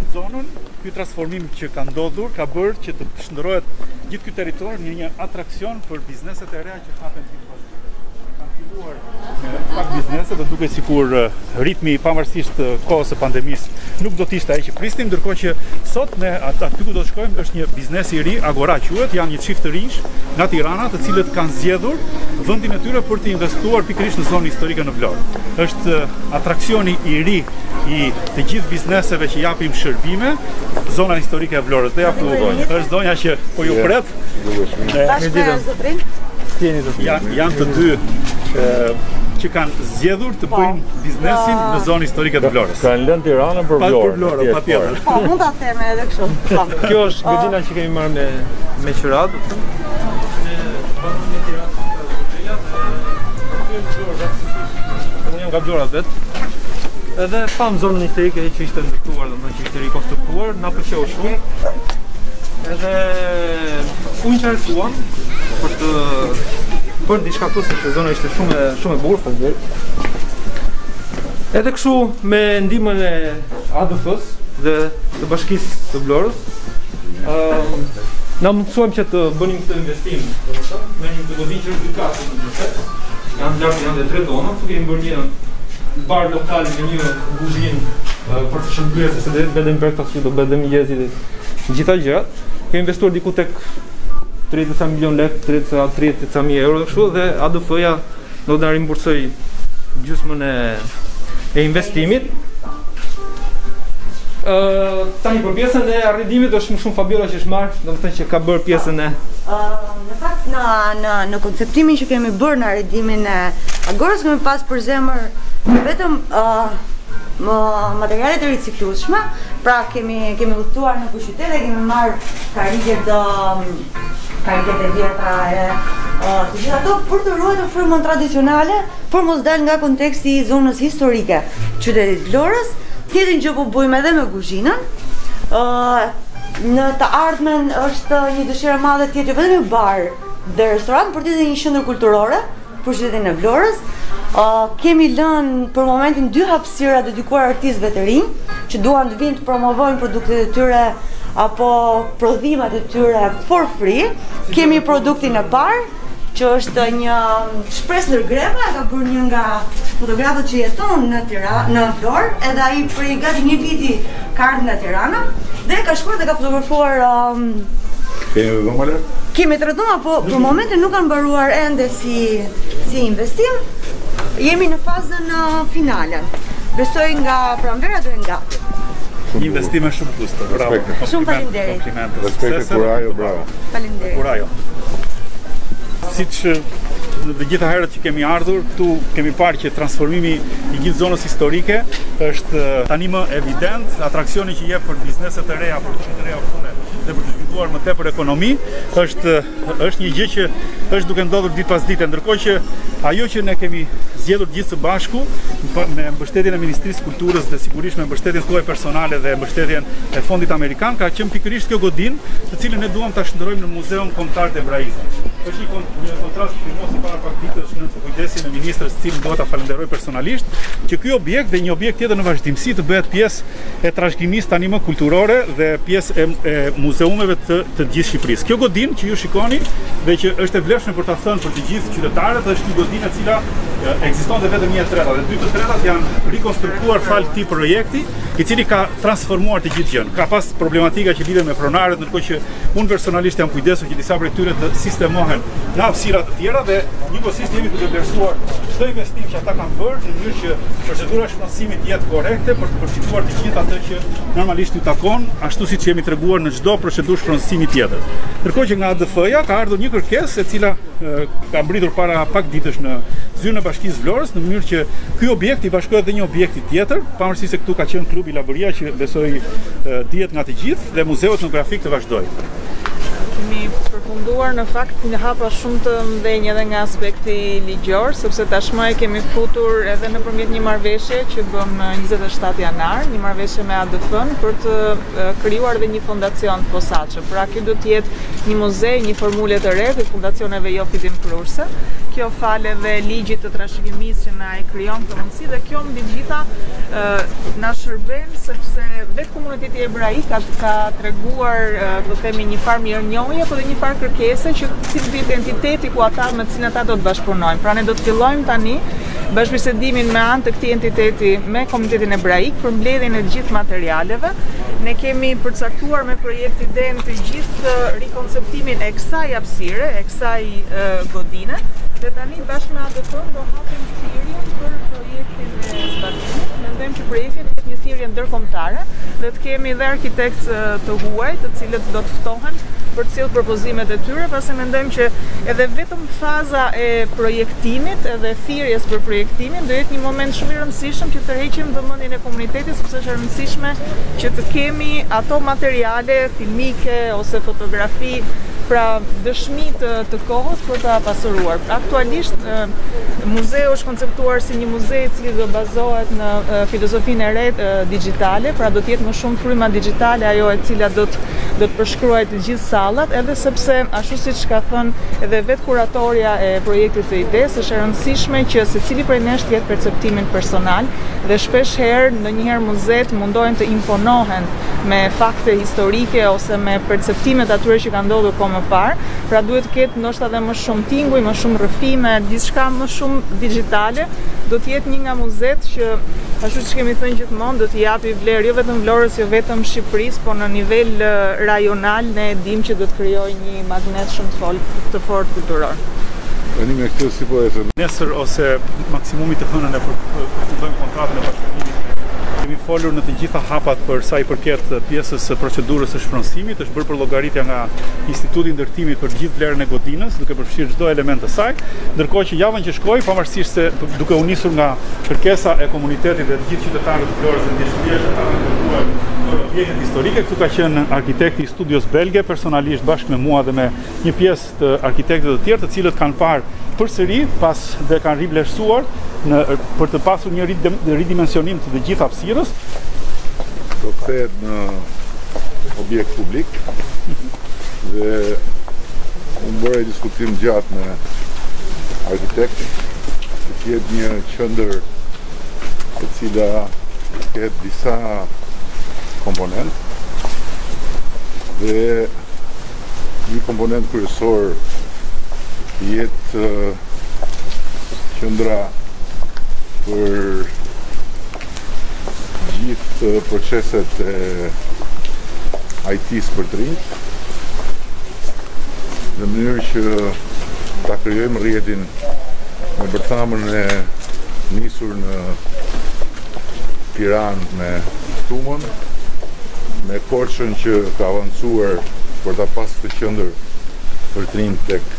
zonën, ky transformim që ka ndodhur ka bërë që të shndërrohet gjithë ky territor në një atraksion për bizneset e reja që hapen pas. Kanë filluar me pak biznese, do duket sikur ritmi pavarësisht kohës së pandemisë nuk do të ishte ai që prisnim, ndërkohë që sot ne aty ku do të shkojmë është një biznes i ri, Agora quhet, janë një çift të rinj nga Tirana, të cilët kanë zgjedhur vendin e tyre për të investuar pikërisht në zonën historike në Vlorë. Është atraksioni i ri i të gjithë bizneseve që japim shërbime, zona historike e Vlorës. Dhe ja ku është zonja që po ju pret. Janë të dy që kanë zgjedhur të bëjnë biznesin në zonën historike të Vlorës. Kanë lënë Tiranën për Vlorë. Për Vlorë, patjetër. Po, mund ta them edhe kështu. Kjo është godina që kemi marrë me qyrat. Unë jam nga Vlora vetë. Edhe pam zonën historike që ishte ndërtuar, domethënë që ishte rikonstruar, na pëlqeu shumë. Edhe unë qartësuam për të bërë diçka këtu sepse zona ishte shumë e bukur faleminderit. Edhe kështu me ndihmën e ADF-s dhe të Bashkisë së Vlorës, na mundsuam që të bënim këtë investim, domethënë, me një godinë që është 2 katë domethënë. Janë dhe 3 dona, këtu kemi bërë një bar lokal me një kuzhinë për të shërbyer se do të bëjmë breakfast, do bëjmë mëngjesit, gjitha gjërat. Kemi investuar diku tek 30 milion lek, 30.000 euro kështu dhe ADF-ja do të na rimbursoj gjysmën e investimit. Tani për pjesën e arridimit është shumë Fabiola që është marrë, domethënë që ka bërë pjesën e në fakt në konceptimin që kemi bërë në arridimin e Agorës kemi pas për zemër vetëm materialet e riciklueshme, pra kemi udhëtuar në qytet dhe kemi marrë karriget e vjetra të gjitha ato për të ruajtur frymën tradicionale, për mos dalë nga konteksti i zonës historike qytetit Vlorës. Tjetrin që po bëjmë edhe me kuzhinën. Në të ardhmen është një dëshirë e madhe tjetër vetëm një bar dhe restorant për të dhënë një qendër kulturore për qytetin e Vlorës. Kemi lënë për momentin 2 hapësira dedikuar artistëve të rinj që duan të vinë të promovojnë produktet e tyre apo prodhimet e tyre for free. Kemi produktin e parë që është një shpresë ndërgreve, ka bërë një nga fotografët që jeton në Vlorë, edhe ai prej gati 1 viti ka ardhur nga Tirana dhe ka shkuar dhe ka fotografuar. Kemi dhoma lek? Kemi 3 dhoma, po për momentin nuk kanë mbaruar ende si investim. Jemi në fazën finale. Besoj nga pranvera do të gati. Investime shumë kuste. Bravo. Shumë faleminderit. Komplimente. Respekte Kurajo, bravo. Faleminderit. Kurajo. Siç dhe gjitha herët që kemi ardhur, këtu kemi parë që transformimi i gjithë zonës historike është tani më evident, atraksioni që jep për bizneset e reja, për të qytetë reja pune dhe për të zhvilluar më tepër ekonomi, është një gjë që është duke ndodhur ditë pas dite, ndërkohë që ajo që ne kemi zgjedhur gjithë së bashku me mbështetjen e Ministrisë Kulturës dhe sigurisht me mbështetjen tuaj personale dhe mbështetjen e Fondit Amerikan ka qenë pikërisht kjo godinë, të cilën ne duam ta shndërrojmë në Muzeun Kombëtar të Ebraizmit. Është një kontratë që firmosi para pak ditësh në kujdesin e ministrës, të cilin do ta falenderoj personalisht, që ky objekt dhe një objekt tjetër në vazhdimsi të bëhet pjesë e trashëgimisë tani më kulturore dhe pjesë e muzeumeve të gjithë Shqipërisë. Kjo godinë që ju shikoni dhe që është e vlefshme për ta thënë për të gjithë qytetarët, është një godinë e cila ekzistonte vetëm 1 treta dhe 2 tretat janë rikonstruuar fal këtij projekti, i cili ka transformuar të gjithë gjën. Ka pas problematika që lidhen me pronarët, ndërkohë që unë personalisht jam kujdesur që disa prej tyre të sistemohen në hapësira të tjera dhe njëkohësisht jemi duke vlerësuar çdo investim që ata kanë bërë në mënyrë që procedura e shpërndësimit të jetë korrekte për të përfituar të gjithë atë që normalisht ju takon, ashtu siç jemi treguar në çdo procedurë shpërndësimi tjetër. Ndërkohë që nga ADF-ja ka ardhur një kërkesë e cila ka mbritur para pak ditësh në zyrën e Bashkisë Vlorës, në mënyrë që ky objekt i bashkohet dhe një objekti tjetër, pavarësisht se këtu ka qenë klubi Lavëria që besoj dihet nga të gjithë dhe muzeu etnografik të vazhdojë. Kemi përfunduar në fakt një hapa shumë të mëdhenj edhe nga aspekti ligjor, sepse tashmë e kemi futur edhe nëpërmjet një marrëveshje që bëm në 27 janar, një marrëveshje me ADF-n për të krijuar dhe një fondacion të posaçëm. Pra ky do të jetë një muze, një formule të re të fondacioneve jo fitimprurse. Kjo fale dhe ligjit të trashëgimisë që na e krijon këtë mundësi dhe kjo mbi të gjitha na shërben sepse vetë komuniteti ebraik ka treguar do të themi një farë mirënjohje, por dhe një farë kërkese që cili do jetë entiteti ku ata me të cilin ata do të bashkëpunojnë. Pra ne do të fillojmë tani bashkëbisedimin me anë të këtij entiteti me komunitetin ebraik për mbledhjen e të gjithë materialeve. Ne kemi përcaktuar me projekt idenë të gjithë rikonceptimin e kësaj hapësire, e kësaj godine. Dhe tani bashkë me ADF-n do hapim thirrjen për projektin e zbatimit. Mendojmë që projekti do të jetë një thirrje ndërkombëtare dhe të kemi dhe arkitektë të huaj, të cilët do të ftohen për të sjellë propozimet e tyre, pasi mendojmë që edhe vetëm faza e projektimit edhe thirrjes për projektimin do jetë një moment shumë i rëndësishëm që të tërheqim vëmendjen e komunitetit, sepse është e rëndësishme që të kemi ato materiale filmike ose fotografi, pra dëshmi të kohës për ta pasuruar. Aktualisht muzeu është konceptuar si një muze i cili do bazohet në filozofinë e re digjitale, pra do të jetë më shumë fryma digjitale ajo e cila do të përshkruajë të gjithë sallat, edhe sepse ashtu siç ka thënë edhe vetë kuratoria e projektit të idesë, është e rëndësishme që secili prej nesh të jetë perceptimin personal dhe shpesh herë ndonjëherë muzet mundohen të imponohen me fakte historike ose me perceptimet atyre që kanë ndodhur kohë më parë, pra duhet të ketë ndoshta edhe më shumë tinguj, më shumë rrëfime, diçka më shumë digjitale, do të jetë një nga muzet që ashtu që kemi thënë gjithmonë do t'i japi vlerë jo vetëm Vlorës, jo vetëm Shqipërisë, por në nivel rajonal ne e dimë që do të krijojë një magnet shumë të fortë kulturor. Tani me këtë si po e thënë? Nesër ose maksimumi të hënën e përfundojmë kontratën e bashkëpunimit. Kemi folur në të gjitha hapat për sa i përket pjesës së procedurës së shpronësimit, është bërë për llogaritja nga Instituti i Ndërtimit për gjithë vlerën e godinës, duke përfshirë çdo element të saj, ndërkohë që javën që shkoi, pavarësisht se duke u nisur nga kërkesa e komunitetit dhe të gjithë qytetarëve të Vlorës dhe ndeshmërisht ata kanë kërkuar objektet historike, këtu ka qenë arkitekti i studios belge personalisht bashkë me mua dhe me një pjesë të arkitektëve të tjerë, të cilët kanë parë përsëri pas dhe kanë rivlerësuar për të pasur një ridimensionim të të gjithë hapësirës. Do kthehet në objekt publik dhe unë bëra diskutim gjatë me arkitektin që të jetë një qendër e cila ketë disa komponent dhe një komponent kryesor jetë qendra për gjithë proceset e IT-s për të rinjt, në mënyrë që ta krijojmë rrjetin me bërthamën e nisur në Tiranë me Tumën, me Korçën që ka avancuar për ta pasur këtë qendër për të rinjt tek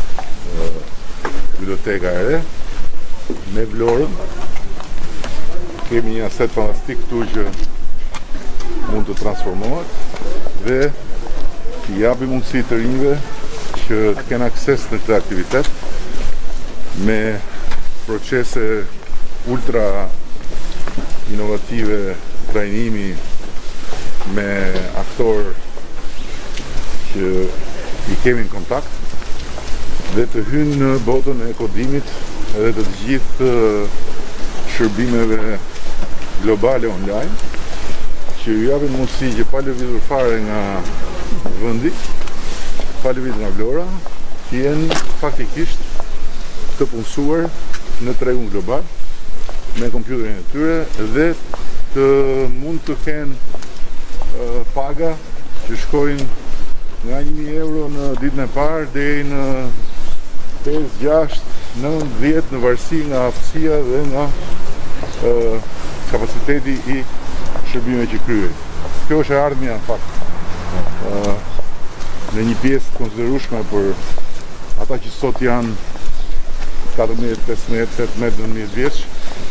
biblioteka e re, me Vlorën. Kemi një aset fantastik këtu që mund të transformohet dhe t'i japi mundësi të rinjve që të kenë akses në këtë aktivitet me procese ultra inovative, trajnimi me aktorë që i kemi në kontakt dhe të hynë në botën e kodimit edhe të gjithë shërbimeve globale online që ju japin mundësi që pa lëvizur fare nga vendi, pa lëvizur nga Vlora, të jenë faktikisht të punësuar në tregun global me kompjuterin e tyre dhe të mund të kenë paga që shkojnë nga 1.000 euro në ditën e parë deri në 5, 6, 9, 10 në varësi nga aftësia dhe nga kapaciteti i shërbimeve që kryej. Kjo është e ardhmja në fakt. Në një pjesë të konsiderueshme për ata që sot janë 14, 15, 18, 19 vjeç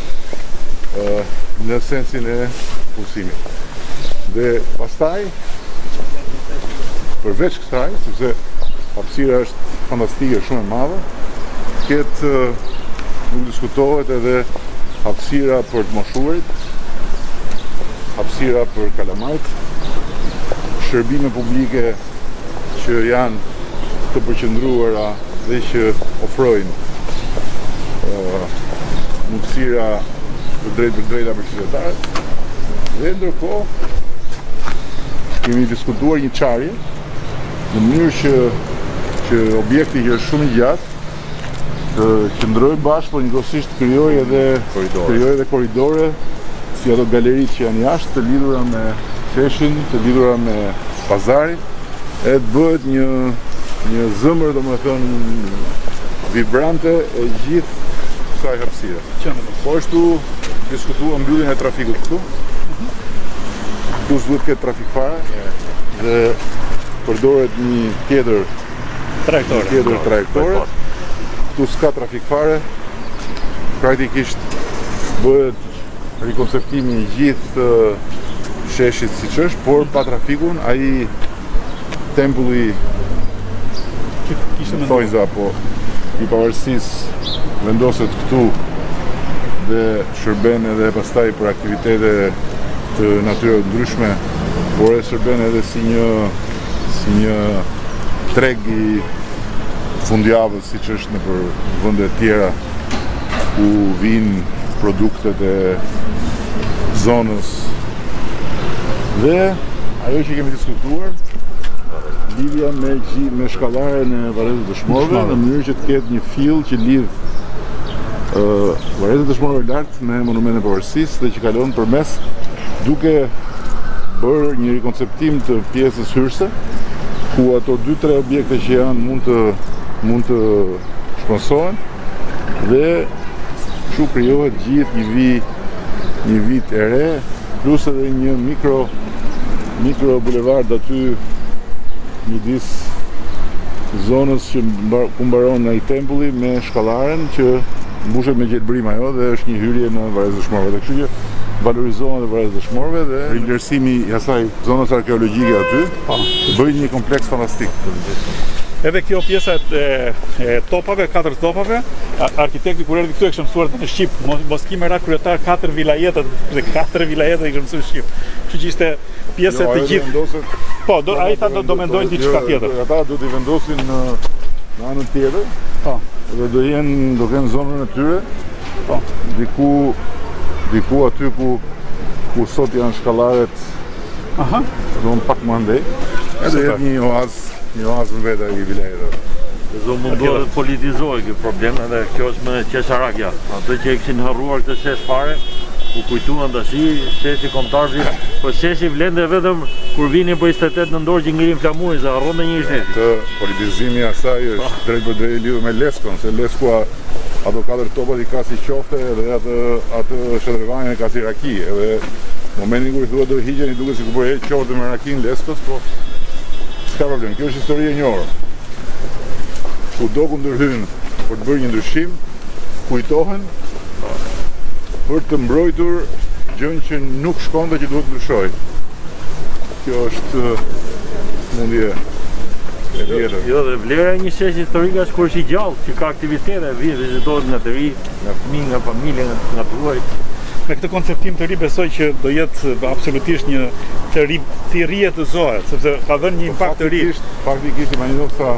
në sensin e punësimit. Dhe pastaj përveç kësaj, sepse hapësira është fantastike, shumë e madhe. Këtë nuk diskutohet edhe hapësira për të moshuarit, hapësira për kalamajt, shërbime publike që janë të përqendruara dhe që ofrojnë mundësira të drejta për qytetarët. Dhe ndërkohë kemi diskutuar një çarje në mënyrë që objekti që është shumë i gjatë të qëndrojë bashkë, por njëkohësisht krijojë edhe korridore si ato galeritë që janë jashtë, të lidhura me qeshin, të lidhura me pazarin, e të bëhet një zëmër, domethënë vibrante e gjithë kësaj hapësire. Po ashtu diskutuam mbylljen e trafikut këtu. Këtu s'duhet të ketë trafik fare dhe përdoret një tjetër trajektore. Këtu s'ka trafik fare. Praktikisht bëhet rikonceptimi i gjithë sheshit siç është, por pa trafikun, ai tempulli thojza apo i pavarësisë vendoset këtu dhe shërben edhe pastaj për aktivitete të natyrës ndryshme, por e shërben edhe si një treg i fundjavës, siç është në për vende të tjera ku vinë produktet e zonës. Dhe ajo që kemi diskutuar, lidhja me shkallaren e Varrezës Dëshmorëve, në mënyrë që të ketë një fill që lidh Varrezën e Dëshmorëve lart me Monumentin e Pavarësisë dhe që kalon përmes, duke bërë një rikonceptim të pjesës hyrëse, ku ato 2-3 objekte që janë mund të shpensohen dhe kështu krijohet gjithë një vit e re, plus edhe një mikro bulevard aty midis zonës ku mbaron ai tempulli me shkallaren që mbushet me gjelbrim ajo dhe është një hyrje në Varrezën e Dëshmorëve. Dhe kështu që valorizohen edhe Varrezën e Dëshmorëve dhe rivlerësimi i asaj zonës arkeologjike aty bëjnë një kompleks fantastik. Edhe kjo pjesa e topave, 4 topave, arkitekti kur erdhi këtu e kishte mësuar në Shqip, mos kime ra kryetar 4 vilajetet i kishte mësuar në Shqip. Kështu që ishte pjesë të gjithë. Po, ai tha do mendojnë diçka tjetër. Ata do t'i vendosin në anën tjetër. Po. Dhe do kenë zonën e tyre. Po. Diku aty ku sot janë shkallaret. Aha. Do pak më andej. Edhe jetë një oazë në veta i vilajetëve. Do mundohet të politizohet kjo problem edhe kjo është me qesharakja. Ato që e kishin harruar këtë shesh fare, u kujtuan tashi sheshi kombëtarëve, po sheshi vlente vetëm kur vinin për 28 nëntor që ngrihen flamurin, se harron një shesh. Të politizimi i asaj është drejt për drejt lidhur me Leskon, se Lesku ato 4 topat i ka si qofte edhe atë shëndrëvanin e ka si raki, edhe momentin kur i thua do hiqen i duket sikur po heq qofte me rakin Leskos, po s'ka problem, kjo është histori e njohur. Kudo ku ndërhyjnë për të bërë një ndryshim, kujtohen për të mbrojtur gjën që nuk shkon dhe që duhet të ndryshoj. Kjo është mundje e vjetër. Jo, dhe vlera e një shesh historike është kur është i gjallë, që ka aktivitete, vizitohet nga të ri, nga fëmijë, nga familje, nga tuajt. Me këtë konceptim të ri besoj që do jetë absolutisht një thirrje të zohet, sepse ka dhënë një impakt të ri. Faktikisht imagjino sa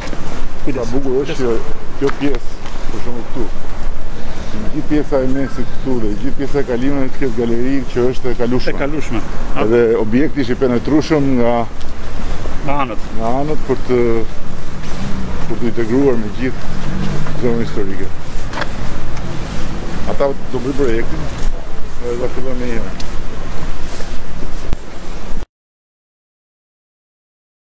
bukur është që kjo pjesë, për shembull këtu, gjithë pjesa e mesit këtu dhe gjithë pjesa e kalimeve të këtë galeri që është e kalueshme. Edhe objekti është i penetrueshëm nga anët për të integruar me gjithë zonën historike. Ata do bëjnë projektin dhe do fillojmë me